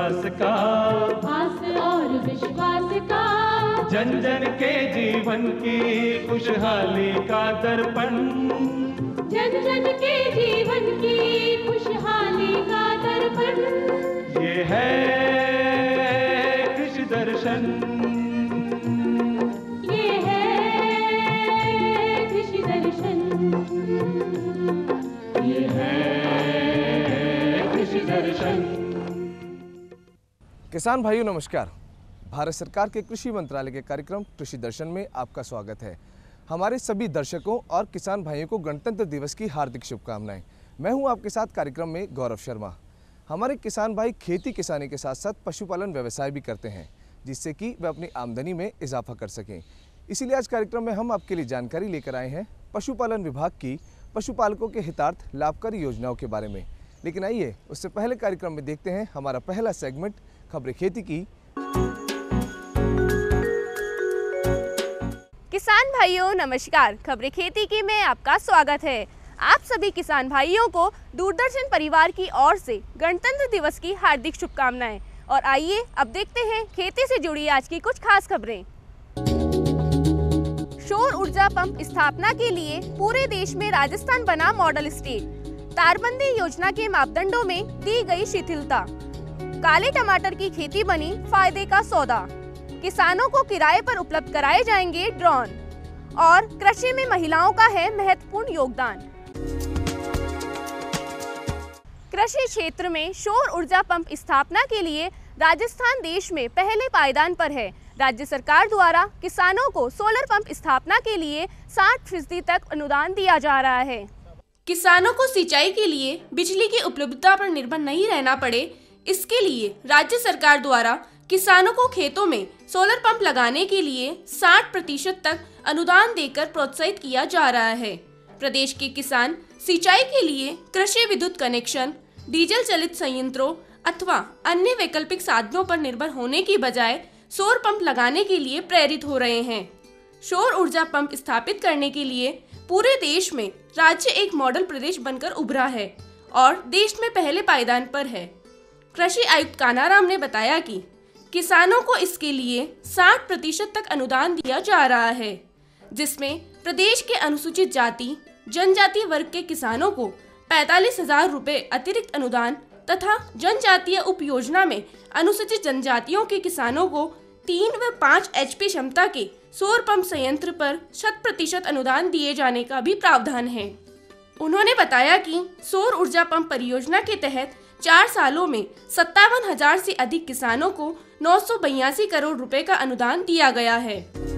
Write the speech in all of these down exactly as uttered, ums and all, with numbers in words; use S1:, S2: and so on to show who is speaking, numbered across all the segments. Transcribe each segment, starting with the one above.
S1: विश्वास का,
S2: आस और विश्वास का,
S1: जन जन के जीवन की खुशहाली का दर्पण,
S2: जन जन के जीवन की खुशहाली का दर्पण,
S1: ये है कृषि दर्शन,
S2: ये है कृषि दर्शन,
S1: ये है कृषि दर्शन।
S3: किसान भाइयों नमस्कार। भारत सरकार के कृषि मंत्रालय के कार्यक्रम कृषि दर्शन में आपका स्वागत है। हमारे सभी दर्शकों और किसान भाइयों को गणतंत्र दिवस की हार्दिक शुभकामनाएं। मैं हूं आपके साथ कार्यक्रम में गौरव शर्मा। हमारे किसान भाई खेती किसानी के साथ साथ पशुपालन व्यवसाय भी करते हैं, जिससे कि वे अपनी आमदनी में इजाफा कर सकें। इसीलिए आज कार्यक्रम में हम आपके लिए जानकारी लेकर आए हैं पशुपालन विभाग की पशुपालकों के हितार्थ लाभकारी योजनाओं के बारे में। लेकिन आइए उससे पहले कार्यक्रम में देखते हैं हमारा पहला सेगमेंट खबरें खेती की।
S4: किसान भाइयों नमस्कार। खबरें खेती की में आपका स्वागत है। आप सभी किसान भाइयों को दूरदर्शन परिवार की ओर से गणतंत्र दिवस की हार्दिक शुभकामनाएं। और आइए अब देखते हैं खेती से जुड़ी आज की कुछ खास खबरें। सौर ऊर्जा पंप स्थापना के लिए पूरे देश में राजस्थान बना मॉडल स्टेट। तारबंदी योजना के मापदंडों में दी गई शिथिलता। काले टमाटर की खेती बनी फायदे का सौदा। किसानों को किराए पर उपलब्ध कराए जाएंगे ड्रोन। और कृषि में महिलाओं का है महत्वपूर्ण योगदान। कृषि क्षेत्र में सौर ऊर्जा पंप स्थापना के लिए राजस्थान देश में पहले पायदान पर है। राज्य सरकार द्वारा किसानों को सोलर पंप स्थापना के लिए साठ फीसदी तक अनुदान दिया जा रहा है।
S5: किसानों को सिंचाई के लिए बिजली की उपलब्धता पर निर्भर नहीं रहना पड़े, इसके लिए राज्य सरकार द्वारा किसानों को खेतों में सोलर पंप लगाने के लिए साठ प्रतिशत तक अनुदान देकर प्रोत्साहित किया जा रहा है। प्रदेश के किसान सिंचाई के लिए कृषि विद्युत कनेक्शन, डीजल चलित संयंत्रों अथवा अन्य वैकल्पिक साधनों पर निर्भर होने की बजाय सौर पंप लगाने के लिए प्रेरित हो रहे हैं। सौर ऊर्जा पंप स्थापित करने के लिए पूरे देश में राज्य एक मॉडल प्रदेश बनकर उभरा है और देश में पहले पायदान पर है। कृषि आयुक्त कानाराम ने बताया कि किसानों को इसके लिए साठ प्रतिशत तक अनुदान दिया जा रहा है, जिसमें प्रदेश के अनुसूचित जाति जनजातीय वर्ग के किसानों को पैंतालीस हजार रुपए अतिरिक्त अनुदान तथा जनजातीय उप योजना में अनुसूचित जनजातियों के किसानों को तीन व पाँच एचपी क्षमता के सौर पंप संयंत्र पर शत प्रतिशत अनुदान दिए जाने का भी प्रावधान है। उन्होंने बताया कि सौर ऊर्जा पंप परियोजना के तहत चार सालों में सत्तावन हजार से अधिक किसानों को नौ सौ बयासी करोड़ रुपए का अनुदान दिया गया है।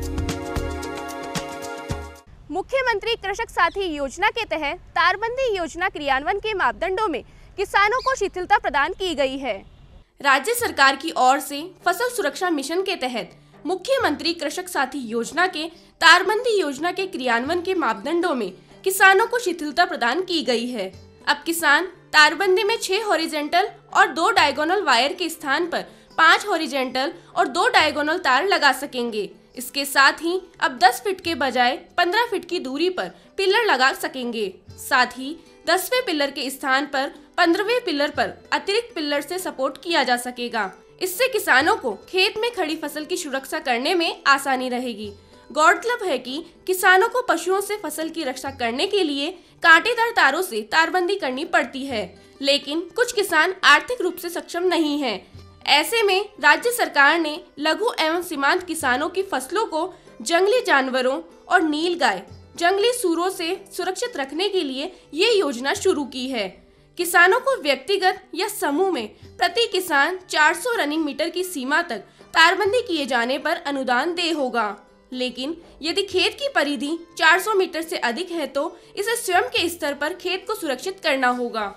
S4: मुख्यमंत्री कृषक साथी योजना के तहत तारबंदी योजना क्रियान्वयन के मापदंडों में किसानों को शिथिलता प्रदान की गई है।
S5: राज्य सरकार की ओर से फसल सुरक्षा मिशन के तहत मुख्यमंत्री कृषक साथी योजना के तारबंदी योजना के क्रियान्वयन के मापदंडों में किसानों को शिथिलता प्रदान की गई है। अब किसान तारबंदी में छह हॉरिजेंटल और दो डायगोनल वायर के स्थान पर पाँच हॉरिजेंटल और दो डायगोनल तार लगा सकेंगे। इसके साथ ही अब दस फीट के बजाय पंद्रह फीट की दूरी पर पिलर लगा सकेंगे। साथ ही दसवें पिलर के स्थान पर पंद्रहवें पिलर पर अतिरिक्त पिलर से सपोर्ट किया जा सकेगा। इससे किसानों को खेत में खड़ी फसल की सुरक्षा करने में आसानी रहेगी। गौरतलब है कि किसानों को पशुओं से फसल की रक्षा करने के लिए कांटेदार तारों से तारबंदी करनी पड़ती है, लेकिन कुछ किसान आर्थिक रूप से सक्षम नहीं हैं। ऐसे में राज्य सरकार ने लघु एवं सीमांत किसानों की फसलों को जंगली जानवरों और नीलगाय, जंगली सूरों से सुरक्षित रखने के लिए ये योजना शुरू की है। किसानों को व्यक्तिगत या समूह में प्रति किसान चार सौ रनिंग मीटर की सीमा तक तारबंदी किए जाने पर अनुदान देय होगा, लेकिन यदि खेत की परिधि चार सौ मीटर से अधिक है तो इसे स्वयं के स्तर पर खेत को सुरक्षित करना होगा।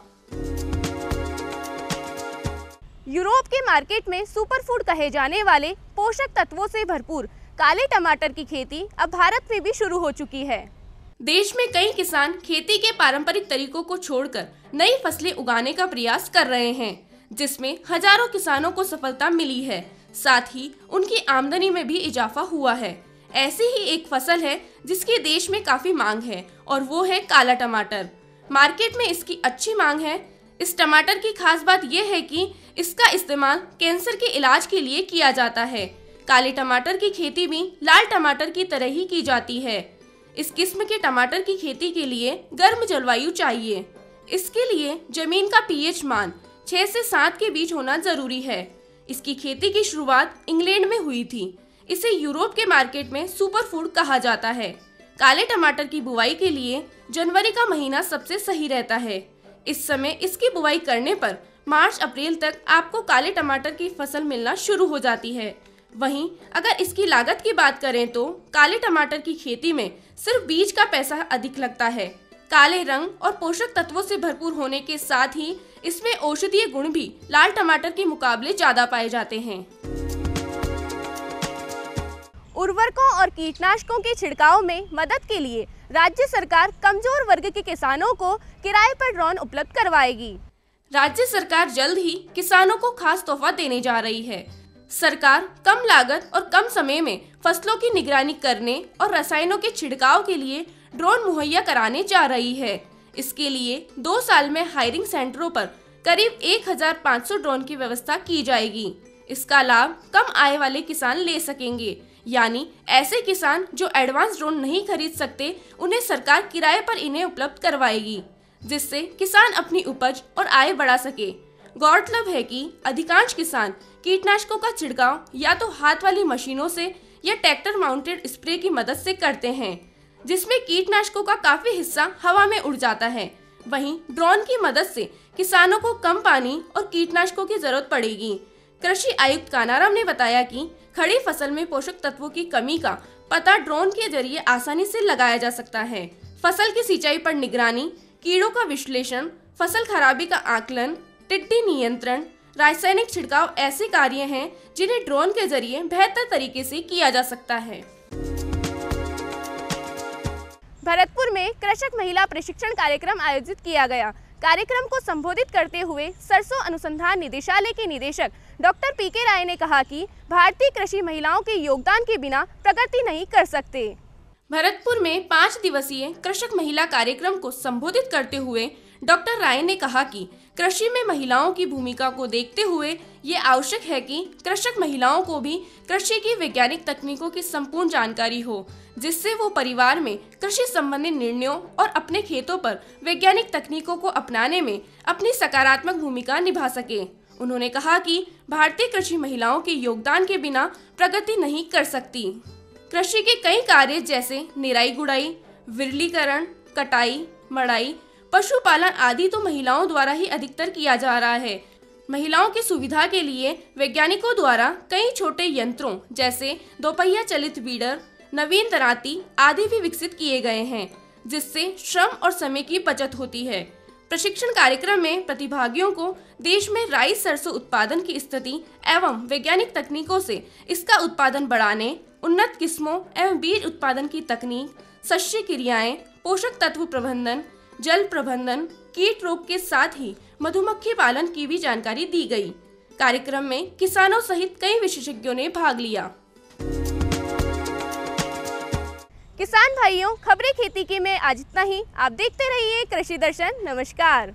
S4: यूरोप के मार्केट में सुपरफूड कहे जाने वाले पोषक तत्वों से भरपूर काले टमाटर की खेती अब भारत में भी शुरू हो चुकी है।
S5: देश में कई किसान खेती के पारंपरिक तरीकों को छोड़कर नई फसलें उगाने का प्रयास कर रहे हैं, जिसमें हजारों किसानों को सफलता मिली है। साथ ही उनकी आमदनी में भी इजाफा हुआ है। ऐसी ही एक फसल है जिसकी देश में काफी मांग है और वो है काला टमाटर। मार्केट में इसकी अच्छी मांग है। इस टमाटर की खास बात यह है कि इसका इस्तेमाल कैंसर के इलाज के लिए किया जाता है। काले टमाटर की खेती भी लाल टमाटर की तरह ही की जाती है। इस किस्म के टमाटर की खेती के लिए गर्म जलवायु चाहिए। इसके लिए जमीन का पीएच मान छह से सात के बीच होना जरूरी है। इसकी खेती की शुरुआत इंग्लैंड में हुई थी। इसे यूरोप के मार्केट में सुपर फूड कहा जाता है। काले टमाटर की बुवाई के लिए जनवरी का महीना सबसे सही रहता है। इस समय इसकी बुवाई करने पर मार्च अप्रैल तक आपको काले टमाटर की फसल मिलना शुरू हो जाती है। वहीं अगर इसकी लागत की बात करें तो काले टमाटर की खेती में सिर्फ बीज का पैसा अधिक लगता है। काले रंग और पोषक तत्वों से भरपूर होने के साथ ही इसमें औषधीय गुण भी लाल टमाटर के मुकाबले ज्यादा पाए जाते हैं।
S4: उर्वरकों और कीटनाशकों के छिड़काव में मदद के लिए राज्य सरकार कमजोर वर्ग के किसानों को किराए पर ड्रोन उपलब्ध करवाएगी।
S5: राज्य सरकार जल्द ही किसानों को खास तोहफा देने जा रही है। सरकार कम लागत और कम समय में फसलों की निगरानी करने और रसायनों के छिड़काव के लिए ड्रोन मुहैया कराने जा रही है। इसके लिए दो साल में हायरिंग सेंटरों पर करीब एक हजार पाँच सौ ड्रोन की व्यवस्था की जाएगी। इसका लाभ कम आय वाले किसान ले सकेंगे, यानी ऐसे किसान जो एडवांस ड्रोन नहीं खरीद सकते, उन्हें सरकार किराए पर इन्हें उपलब्ध करवाएगी, जिससे किसान अपनी उपज और आय बढ़ा सके। गौरतलब है कि अधिकांश किसान कीटनाशकों का छिड़काव या तो हाथ वाली मशीनों से या ट्रैक्टर माउंटेड स्प्रे की मदद से करते हैं, जिसमें कीटनाशकों का काफी हिस्सा हवा में उड़ जाता है। वहीं ड्रोन की मदद से किसानों को कम पानी और कीटनाशकों की जरूरत पड़ेगी। कृषि आयुक्त कानाराम ने बताया कि खड़ी फसल में पोषक तत्वों की कमी का पता ड्रोन के जरिए आसानी से लगाया जा सकता है। फसल की सिंचाई पर निगरानी, कीड़ों का विश्लेषण, फसल खराबी का आकलन, टिड्डी नियंत्रण, रासायनिक छिड़काव ऐसे कार्य हैं जिन्हें ड्रोन के जरिए बेहतर तरीके से किया जा सकता है।
S4: भरतपुर में कृषक महिला प्रशिक्षण कार्यक्रम आयोजित किया गया। कार्यक्रम को संबोधित करते हुए सरसों अनुसंधान निदेशालय के निदेशक डॉक्टर पी के राय ने कहा कि भारतीय कृषि महिलाओं के योगदान के बिना प्रगति नहीं कर सकते।
S5: भरतपुर में पाँच दिवसीय कृषक महिला कार्यक्रम को संबोधित करते हुए डॉक्टर राय ने कहा कि कृषि में महिलाओं की भूमिका को देखते हुए ये आवश्यक है कि कृषक महिलाओं को भी कृषि की वैज्ञानिक तकनीकों की संपूर्ण जानकारी हो, जिससे वो परिवार में कृषि संबंधी निर्णयों और अपने खेतों पर वैज्ञानिक तकनीकों को अपनाने में अपनी सकारात्मक भूमिका निभा सके। उन्होंने कहा कि भारतीय कृषि महिलाओं के योगदान के बिना प्रगति नहीं कर सकती। कृषि के कई कार्य जैसे निराई गुड़ाई, विरलीकरण, कटाई, मड़ाई, पशुपालन आदि तो महिलाओं द्वारा ही अधिकतर किया जा रहा है। महिलाओं की सुविधा के लिए वैज्ञानिकों द्वारा कई छोटे यंत्रों जैसे दोपहिया चलित वीडर, नवीन तराती आदि भी विकसित किए गए हैं, जिससे श्रम और समय की बचत होती है। प्रशिक्षण कार्यक्रम में प्रतिभागियों को देश में राइस सरसों उत्पादन की स्थिति एवं वैज्ञानिक तकनीकों से इसका उत्पादन बढ़ाने, उन्नत किस्मों एवं बीज उत्पादन की तकनीक, शस्य क्रियाएं, पोषक तत्व प्रबंधन, जल प्रबंधन, कीट रोग के साथ ही मधुमक्खी पालन की भी जानकारी दी गई। कार्यक्रम में किसानों सहित कई विशेषज्ञों ने भाग लिया।
S4: किसान भाइयों, खबरें खेती की में आज इतना ही। आप देखते रहिए कृषि दर्शन। नमस्कार।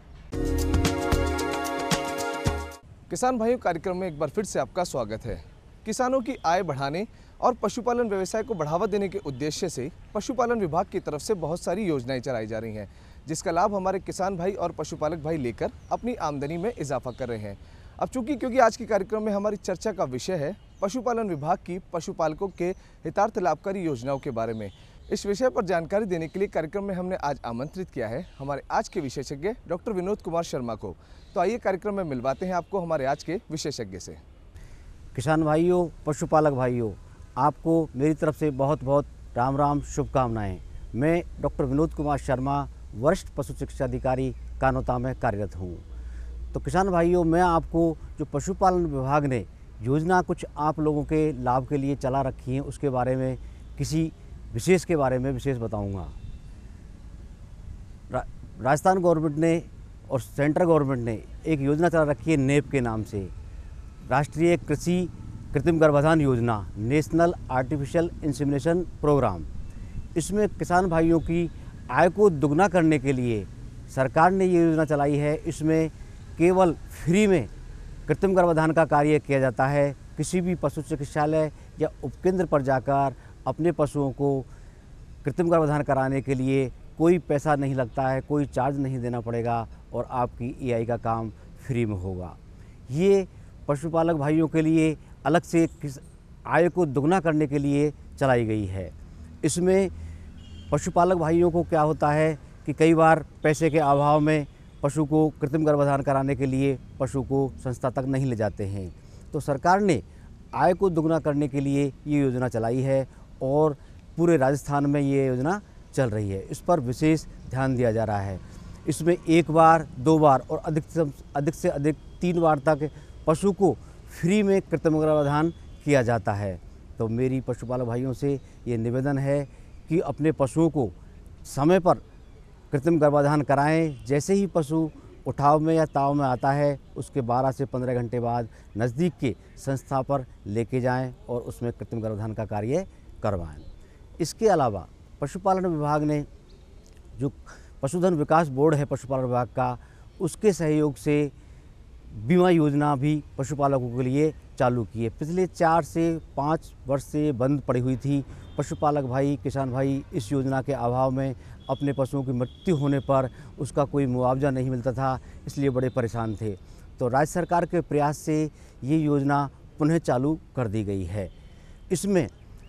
S3: किसान भाइयों, कार्यक्रम में एक बार फिर से आपका स्वागत है। किसानों की आय बढ़ाने और पशुपालन व्यवसाय को बढ़ावा देने के उद्देश्य से पशुपालन विभाग की तरफ से बहुत सारी योजनाएं चलाई जा रही हैं, जिसका लाभ हमारे किसान भाई और पशुपालक भाई लेकर अपनी आमदनी में इजाफा कर रहे हैं। अब चूंकि क्योंकि आज के कार्यक्रम में हमारी चर्चा का विषय है पशुपालन विभाग की पशुपालकों के हितार्थ लाभकारी योजनाओं के बारे में, इस विषय पर जानकारी देने के लिए कार्यक्रम में हमने आज आमंत्रित किया है हमारे आज के विशेषज्ञ डॉक्टर विनोद कुमार शर्मा को। तो आइए कार्यक्रम में मिलवाते हैं आपको हमारे आज के विशेषज्ञ से।
S6: किसान भाइयों, पशुपालक भाइयों, आपको मेरी तरफ से बहुत बहुत राम राम शुभकामनाएं। मैं डॉक्टर विनोद कुमार शर्मा, वरिष्ठ पशु शिक्षा अधिकारी कानोता में कार्यरत हूँ। तो किसान भाइयों, मैं आपको जो पशुपालन विभाग ने योजना कुछ आप लोगों के लाभ के लिए चला रखी है, उसके बारे में किसी विशेष के बारे में विशेष बताऊंगा। रा, राजस्थान गवर्नमेंट ने और सेंट्रल गवर्नमेंट ने एक योजना चला रखी है नेप के नाम से, राष्ट्रीय कृषि कृत्रिम गर्भाधान योजना, नेशनल आर्टिफिशियल इंसेमिनेशन प्रोग्राम। इसमें किसान भाइयों की आय को दुगना करने के लिए सरकार ने ये योजना चलाई है। इसमें केवल फ्री में कृत्रिम गर्भाधान का कार्य किया जाता है। किसी भी पशु चिकित्सालय या उपकेंद्र पर जाकर अपने पशुओं को कृत्रिम गर्भाधान कराने के लिए कोई पैसा नहीं लगता है, कोई चार्ज नहीं देना पड़ेगा और आपकी ई आई का काम फ्री में होगा। ये पशुपालक भाइयों के लिए अलग से किस आय को दुगना करने के लिए चलाई गई है। इसमें पशुपालक भाइयों को क्या होता है कि कई बार पैसे के अभाव में पशु को कृत्रिम गर्भाधान कराने के लिए पशु को संस्था तक नहीं ले जाते हैं, तो सरकार ने आय को दुगना करने के लिए ये योजना चलाई है और पूरे राजस्थान में ये योजना चल रही है। इस पर विशेष ध्यान दिया जा रहा है। इसमें एक बार, दो बार और अधिक से अधिक से अधिक तीन बार तक पशु को फ्री में कृत्रिम गर्भाधान किया जाता है। तो मेरी पशुपालक भाइयों से ये निवेदन है कि अपने पशुओं को समय पर कृत्रिम गर्भाधान कराएं। जैसे ही पशु उठाव में या ताव में आता है उसके बारह से पंद्रह घंटे बाद नज़दीक के संस्था पर लेके जाएं और उसमें कृत्रिम गर्भाधान का कार्य करवाएं। इसके अलावा पशुपालन विभाग ने जो पशुधन विकास बोर्ड है पशुपालन विभाग का, उसके सहयोग से बीमा योजना भी पशुपालकों के लिए चालू की है। पिछले चार से पाँच वर्ष से बंद पड़ी हुई थी। पशुपालक भाई, किसान भाई इस योजना के अभाव में अपने पशुओं की मृत्यु होने पर उसका कोई मुआवजा नहीं मिलता था, इसलिए बड़े परेशान थे। तो राज्य सरकार के प्रयास से ये योजना पुनः चालू कर दी गई है। इसमें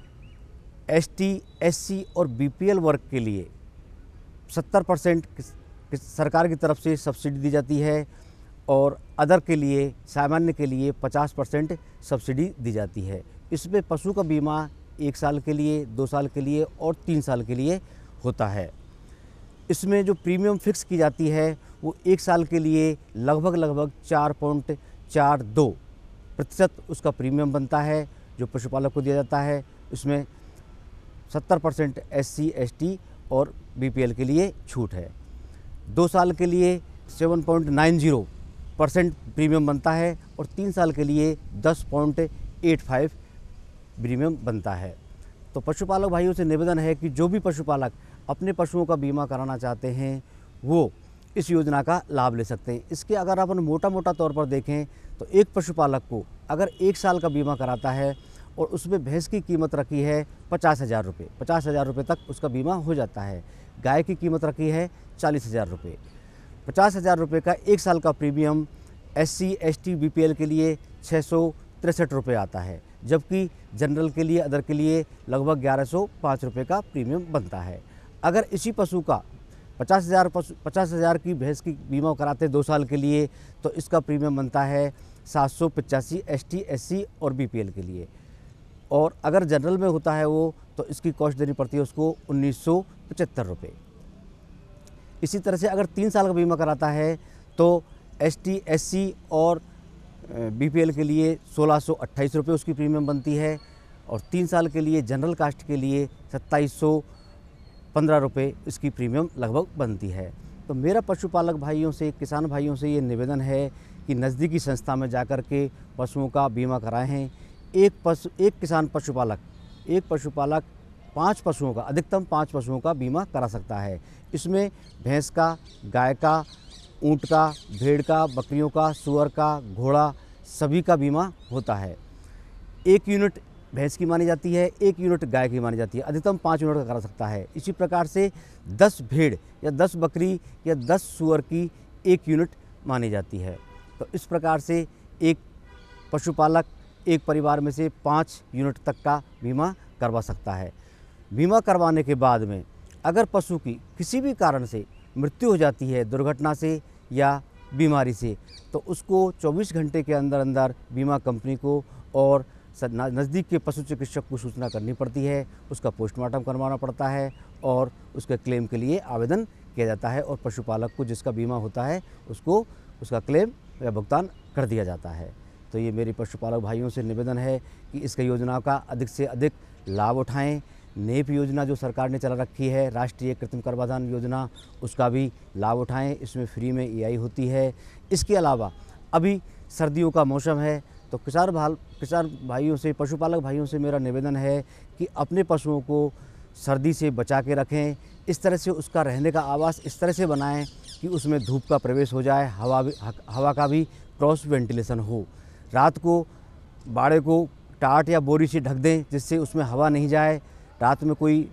S6: एस टी, एस सी और बी पी एल वर्ग के लिए सत्तर परसेंट सरकार की तरफ से सब्सिडी दी जाती है और अदर के लिए, सामान्य के लिए पचास परसेंट सब्सिडी दी जाती है। इसमें पशु का बीमा एक साल के लिए, दो साल के लिए और तीन साल के लिए होता है। इसमें जो प्रीमियम फिक्स की जाती है वो एक साल के लिए लगभग लगभग चार पॉइंट चार दो प्रतिशत उसका प्रीमियम बनता है जो पशुपालक को दिया जाता है। इसमें सत्तर percent S C, S T और बी पी एल के लिए छूट है। दो साल के लिए seven point nine zero percent premium बनता है और तीन साल के लिए दस पॉइंट एट फाइव प्रीमियम बनता है। तो पशुपालक भाइयों से निवेदन है कि जो भी पशुपालक अपने पशुओं का बीमा कराना चाहते हैं वो इस योजना का लाभ ले सकते हैं। इसके अगर अपन मोटा मोटा तौर पर देखें तो एक पशुपालक को अगर एक साल का बीमा कराता है और उसमें भैंस की कीमत रखी है पचास हज़ार रुपये, पचास हज़ार रुपये तक उसका बीमा हो जाता है। गाय की कीमत रखी है चालीस हज़ार रुपये। पचास हज़ार रुपये का एक साल का premium S C, S T, B P L के लिए छः सौ तिरसठ रुपये आता है, जबकि जनरल के लिए, अदर के लिए लगभग ग्यारह सौ पाँच रुपये का प्रीमियम बनता है। अगर इसी पशु का पचास हज़ार पशु पचास हज़ार की भैंस की बीमा कराते दो साल के लिए तो इसका प्रीमियम बनता है सात सौ पचासी एस टी, एस सी और बी पी एल के लिए। और अगर जनरल में होता है वो तो इसकी कॉस्ट देनी पड़ती है उसको उन्नीस सौ पचहत्तर रुपये। इसी तरह से अगर तीन साल का बीमा कराता है तो एस टी, एस सी और बी पी एल के लिए सोलह सौ अट्ठाईस रुपये उसकी प्रीमियम बनती है और तीन साल के लिए जनरल कास्ट के लिए सत्ताईस सौ पंद्रह रुपये इसकी प्रीमियम लगभग बनती है। तो मेरा पशुपालक भाइयों से, किसान भाइयों से ये निवेदन है कि नज़दीकी संस्था में जाकर के पशुओं का बीमा कराएं हैं। एक पशु एक किसान पशुपालक एक पशुपालक पाँच पशुओं का, अधिकतम पाँच पशुओं का बीमा करा सकता है। इसमें भैंस का, गाय का, ऊँट का, भेड़ का, बकरियों का, सुअर का, घोड़ा सभी का बीमा होता है। एक यूनिट भैंस की मानी जाती है, एक यूनिट गाय की मानी जाती है। अधिकतम पाँच यूनिट का करा सकता है। इसी प्रकार से दस भेड़ या दस बकरी या दस सुअर की एक यूनिट मानी जाती है। तो इस प्रकार से एक पशुपालक एक परिवार में से पाँच यूनिट तक का बीमा करवा सकता है। बीमा करवाने के बाद में अगर पशु की किसी भी कारण से मृत्यु हो जाती है, दुर्घटना से या बीमारी से, तो उसको चौबीस घंटे के अंदर अंदर बीमा कंपनी को और नज़दीक के पशु चिकित्सक को सूचना करनी पड़ती है। उसका पोस्टमार्टम करवाना पड़ता है और उसके क्लेम के लिए आवेदन किया जाता है और पशुपालक को जिसका बीमा होता है उसको उसका क्लेम या भुगतान कर दिया जाता है। तो ये मेरे पशुपालक भाइयों से निवेदन है कि इस योजना का अधिक से अधिक लाभ उठाएं। नेप योजना जो सरकार ने चला रखी है, राष्ट्रीय कृत्रिम गर्भाधान योजना, उसका भी लाभ उठाएं। इसमें फ्री में ई आई होती है। इसके अलावा अभी सर्दियों का मौसम है तो किसान भाल किसान भाइयों से, पशुपालक भाइयों से मेरा निवेदन है कि अपने पशुओं को सर्दी से बचा के रखें। इस तरह से उसका रहने का आवास इस तरह से बनाएं कि उसमें धूप का प्रवेश हो जाए, हवा भी हवा का भी क्रॉस वेंटिलेशन हो। रात को बाड़े को टाट या बोरी से ढक दें जिससे उसमें हवा नहीं जाए। रात में कोई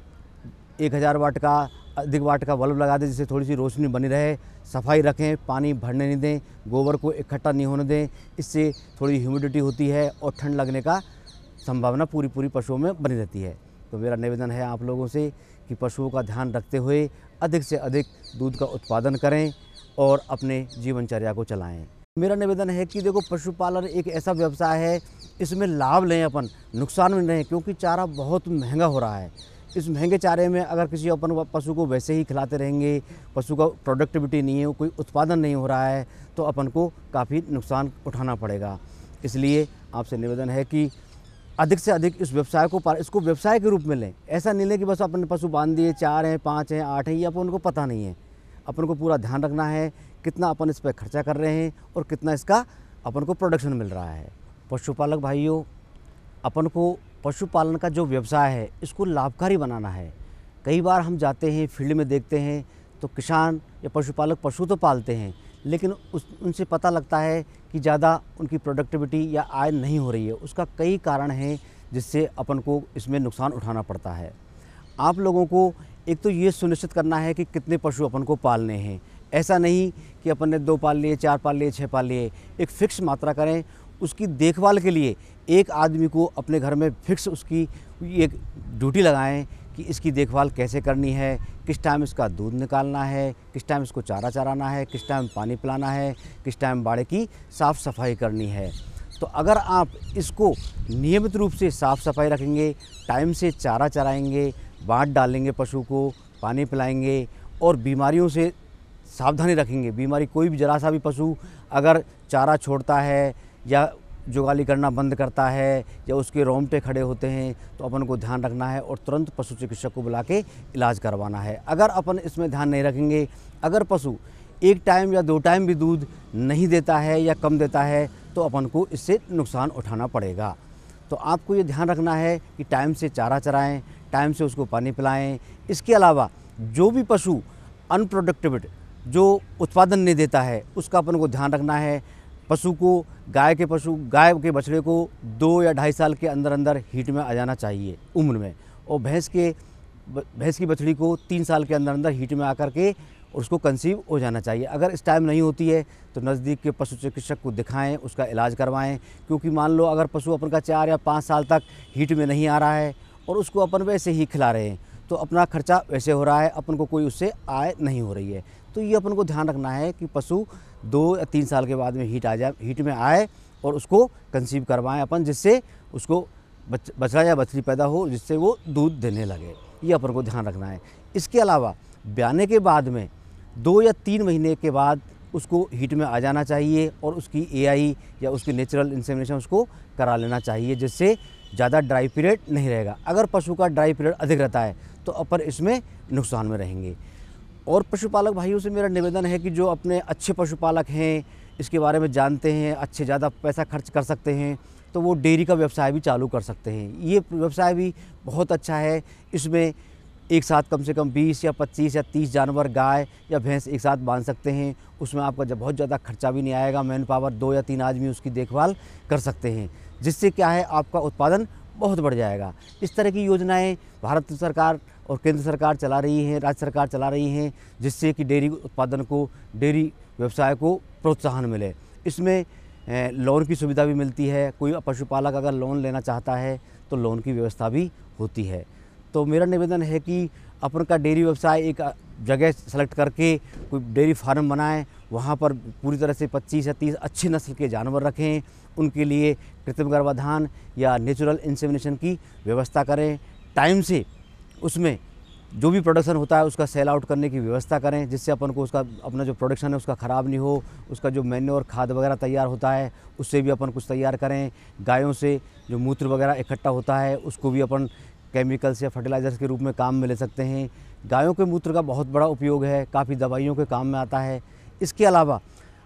S6: एक हज़ार वाट का अधिक वाट का बल्ब लगा दें जिससे थोड़ी सी रोशनी बनी रहे। सफाई रखें, पानी भरने नहीं दें, गोबर को इकट्ठा नहीं होने दें, इससे थोड़ी ह्यूमिडिटी होती है और ठंड लगने का संभावना पूरी पूरी पशुओं में बनी रहती है। तो मेरा निवेदन है आप लोगों से कि पशुओं का ध्यान रखते हुए अधिक से अधिक दूध का उत्पादन करें और अपने जीवनचर्या को चलाएं। मेरा निवेदन है कि देखो, पशुपालन एक ऐसा व्यवसाय है, इसमें लाभ लें अपन, नुकसान में नहीं, क्योंकि चारा बहुत महंगा हो रहा है। इस महंगे चारे में अगर किसी अपन पशु को वैसे ही खिलाते रहेंगे, पशु का प्रोडक्टिविटी नहीं है, कोई उत्पादन नहीं हो रहा है, तो अपन को काफ़ी नुकसान उठाना पड़ेगा। इसलिए आपसे निवेदन है कि अधिक से अधिक इस व्यवसाय को इसको व्यवसाय के रूप में लें। ऐसा नहीं लें कि बस अपन पशु बांध दिए, चार हैं, पाँच हैं, आठ हैं, ये अपन उनको पता नहीं है। अपन को पूरा ध्यान रखना है कितना अपन इस पर खर्चा कर रहे हैं और कितना इसका अपन को प्रोडक्शन मिल रहा है। पशुपालक भाइयों, अपन को पशुपालन का जो व्यवसाय है इसको लाभकारी बनाना है। कई बार हम जाते हैं फील्ड में, देखते हैं तो किसान या पशुपालक पशु तो पालते हैं, लेकिन उस उनसे पता लगता है कि ज़्यादा उनकी प्रोडक्टिविटी या आय नहीं हो रही है। उसका कई कारण हैं जिससे अपन को इसमें नुकसान उठाना पड़ता है। आप लोगों को एक तो ये सुनिश्चित करना है कि कितने पशु अपन को पालने हैं। ऐसा नहीं कि अपन ने दो पाल लिए, चार पाल लिए, छः पाल लिए, एक फ़िक्स मात्रा करें। उसकी देखभाल के लिए एक आदमी को अपने घर में फिक्स उसकी एक ड्यूटी लगाएं कि इसकी देखभाल कैसे करनी है, किस टाइम इसका दूध निकालना है, किस टाइम इसको चारा चराना है, किस टाइम पानी पिलाना है, किस टाइम बाड़े की साफ़ सफाई करनी है। तो अगर आप इसको नियमित रूप से साफ़ सफाई रखेंगे, टाइम से चारा चराएंगे, बाँट डालेंगे, पशु को पानी पिलाएंगे और बीमारियों से सावधानी रखेंगे। बीमारी कोई भी जरा सा भी पशु अगर चारा छोड़ता है या जुगाली करना बंद करता है या उसके रोंगटे खड़े होते हैं तो अपन को ध्यान रखना है और तुरंत पशु चिकित्सक को बुला के इलाज करवाना है। अगर अपन इसमें ध्यान नहीं रखेंगे, अगर पशु एक टाइम या दो टाइम भी दूध नहीं देता है या कम देता है तो अपन को इससे नुकसान उठाना पड़ेगा। तो आपको ये ध्यान रखना है कि टाइम से चारा चराएं, टाइम से उसको पानी पिलाएं। इसके अलावा जो भी पशु अनप्रोडक्टिव, जो उत्पादन नहीं देता है, उसका अपन को ध्यान रखना है। पशु को, गाय के पशु गाय के बछड़े को दो या ढाई साल के अंदर अंदर हीट में आ जाना चाहिए उम्र में, और भैंस के भैंस की बछड़ी को तीन साल के अंदर अंदर हीट में आकर के उसको कंसीव हो जाना चाहिए। अगर इस टाइम नहीं होती है तो नज़दीक के पशु चिकित्सक को दिखाएं, उसका इलाज करवाएं। क्योंकि मान लो अगर पशु अपन का चार या पाँच साल तक हीट में नहीं आ रहा है और उसको अपन वैसे ही खिला रहे हैं तो अपना खर्चा वैसे हो रहा है, अपन को कोई उससे आय नहीं हो रही है। तो ये अपन को ध्यान रखना है कि पशु दो या तीन साल के बाद में हीट आ जाए, हीट में आए और उसको कंसीव करवाएं अपन, जिससे उसको बच बछड़ा या बछड़ी पैदा हो जिससे वो दूध देने लगे। ये अपन को ध्यान रखना है। इसके अलावा ब्याने के बाद में दो या तीन महीने के बाद उसको हीट में आ जाना चाहिए और उसकी ए आई या उसकी नेचुरल इंसेमिनेशन उसको करा लेना चाहिए, जिससे ज़्यादा ड्राई पीरियड नहीं रहेगा। अगर पशु का ड्राई पीरियड अधिक रहता है तो अपन इसमें नुकसान में रहेंगे। और पशुपालक भाइयों से मेरा निवेदन है कि जो अपने अच्छे पशुपालक हैं, इसके बारे में जानते हैं, अच्छे ज़्यादा पैसा खर्च कर सकते हैं, तो वो डेयरी का व्यवसाय भी चालू कर सकते हैं। ये व्यवसाय भी बहुत अच्छा है। इसमें एक साथ कम से कम बीस या पच्चीस या तीस जानवर, गाय या भैंस एक साथ बांध सकते हैं। उसमें आपका जब बहुत ज़्यादा खर्चा भी नहीं आएगा। मैन पावर दो या तीन आदमी उसकी देखभाल कर सकते हैं, जिससे क्या है आपका उत्पादन बहुत बढ़ जाएगा। इस तरह की योजनाएं भारत सरकार और केंद्र सरकार चला रही हैं, राज्य सरकार चला रही हैं, जिससे कि डेयरी उत्पादन को, डेयरी व्यवसाय को प्रोत्साहन मिले। इसमें लोन की सुविधा भी मिलती है। कोई पशुपालक अगर लोन लेना चाहता है तो लोन की व्यवस्था भी होती है। तो मेरा निवेदन है कि अपन का डेयरी व्यवसाय एक जगह सेलेक्ट करके कोई डेयरी फार्म बनाएं, वहाँ पर पूरी तरह से पच्चीस या तीस अच्छे नस्ल के जानवर रखें, उनके लिए कृत्रिम गर्भाधान या नेचुरल इंसेमिनेशन की व्यवस्था करें। टाइम से उसमें जो भी प्रोडक्शन होता है उसका सेल आउट करने की व्यवस्था करें, जिससे अपन को उसका अपना जो प्रोडक्शन है उसका ख़राब नहीं हो। उसका जो मैन्योर खाद वगैरह तैयार होता है उससे भी अपन कुछ तैयार करें। गायों से जो मूत्र वगैरह इकट्ठा होता है उसको भी अपन केमिकल्स या फर्टिलाइज़र्स के रूप में काम में ले सकते हैं। गायों के मूत्र का बहुत बड़ा उपयोग है, काफ़ी दवाइयों के काम में आता है। इसके अलावा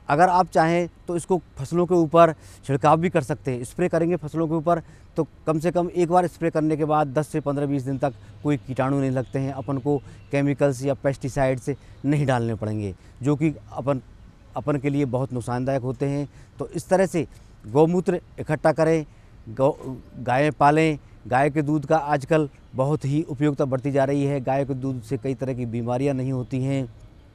S6: अगर आप चाहें तो इसको फसलों के ऊपर छिड़काव भी कर सकते हैं। स्प्रे करेंगे फसलों के ऊपर तो कम से कम एक बार स्प्रे करने के बाद दस से पंद्रह बीस दिन तक कोई कीटाणु नहीं लगते हैं। अपन को केमिकल्स या पेस्टिसाइड्स नहीं डालने पड़ेंगे, जो कि अपन अपन के लिए बहुत नुकसानदायक होते हैं। तो इस तरह से गौमूत्र इकट्ठा करें, गौ गायें पालें। गाय के दूध का आजकल बहुत ही उपयोगिता बढ़ती जा रही है। गाय के दूध से कई तरह की बीमारियां नहीं होती हैं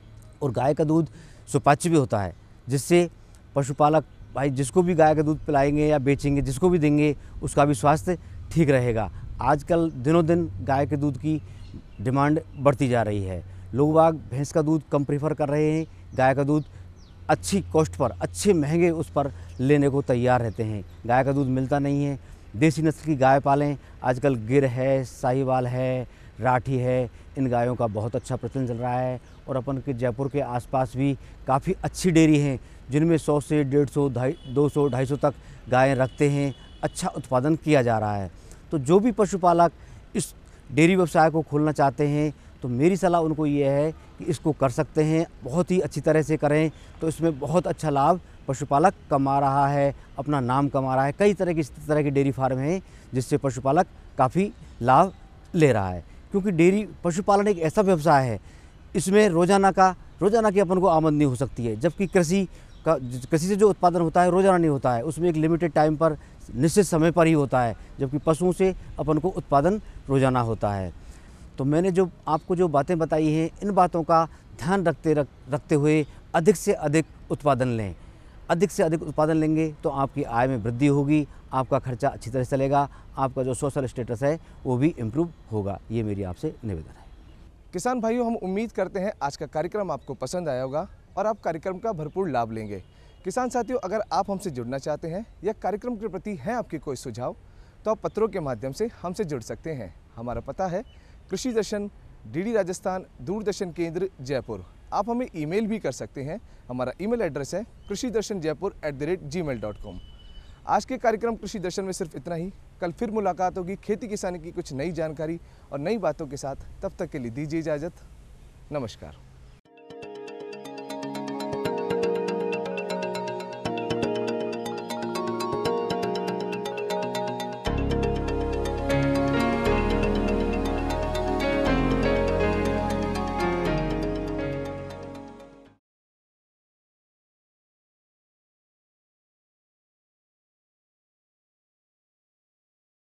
S6: और गाय का दूध सुपाच्य भी होता है, जिससे पशुपालक भाई जिसको भी गाय का दूध पिलाएंगे या बेचेंगे, जिसको भी देंगे, उसका भी स्वास्थ्य ठीक रहेगा। आजकल दिनों दिन गाय के दूध की डिमांड बढ़ती जा रही है। लोग बाग भैंस का दूध कम प्रेफर कर रहे हैं, गाय का दूध अच्छी कॉस्ट पर, अच्छे महंगे उस पर लेने को तैयार रहते हैं। गाय का दूध मिलता नहीं है। देसी नस्ल की गाय पालें। आजकल गिर है, साहिवाल है, राठी है, इन गायों का बहुत अच्छा प्रचलन चल रहा है। और अपन के जयपुर के आसपास भी काफ़ी अच्छी डेयरी हैं, जिनमें सौ से डेढ़ सौ ढाई दो सौ ढाई सौ तक गायें रखते हैं। अच्छा उत्पादन किया जा रहा है। तो जो भी पशुपालक इस डेयरी व्यवसाय को खोलना चाहते हैं तो मेरी सलाह उनको ये है कि इसको कर सकते हैं, बहुत ही अच्छी तरह से करें तो इसमें बहुत अच्छा लाभ पशुपालक कमा रहा है, अपना नाम कमा रहा है। कई तरह की इस तरह की डेयरी फार्म हैं जिससे पशुपालक काफ़ी लाभ ले रहा है, क्योंकि डेयरी पशुपालन एक ऐसा व्यवसाय है, इसमें रोज़ाना का रोज़ाना की अपन को आमदनी हो सकती है, जबकि कृषि का कृषि से जो उत्पादन होता है रोज़ाना नहीं होता है, उसमें एक लिमिटेड टाइम पर निश्चित समय पर ही होता है, जबकि पशुओं से अपन को उत्पादन रोज़ाना होता है। तो मैंने जो आपको जो बातें बताई हैं, इन बातों का ध्यान रखते रख, रखते हुए अधिक से अधिक उत्पादन लें। अधिक से अधिक उत्पादन लेंगे तो आपकी आय में वृद्धि होगी, आपका खर्चा अच्छी तरह से चलेगा, आपका जो सोशल स्टेटस है वो भी इम्प्रूव होगा। ये मेरी आपसे निवेदन है।
S3: किसान भाइयों, हम उम्मीद करते हैं आज का कार्यक्रम आपको पसंद आया होगा और आप कार्यक्रम का भरपूर लाभ लेंगे। किसान साथियों, अगर आप हमसे जुड़ना चाहते हैं या कार्यक्रम के प्रति हैं आपके कोई सुझाव, तो आप पत्रों के माध्यम से हमसे जुड़ सकते हैं। हमारा पता है कृषि दर्शन, डीडी राजस्थान, दूरदर्शन केंद्र, जयपुर। आप हमें ईमेल भी कर सकते हैं। हमारा ईमेल एड्रेस है Krishi Darshan Jaipur at the rate Gmail dot com. आज के कार्यक्रम कृषि दर्शन में सिर्फ इतना ही। कल फिर मुलाकात होगी खेती किसानी की कुछ नई जानकारी और नई बातों के साथ। तब तक के लिए दीजिए इजाज़त। नमस्कार।